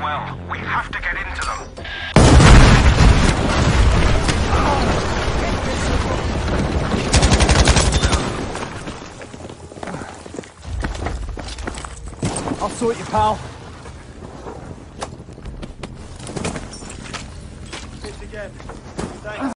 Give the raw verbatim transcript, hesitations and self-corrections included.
well. We have to get into them. I'll sort you, pal. Hit again. Thanks.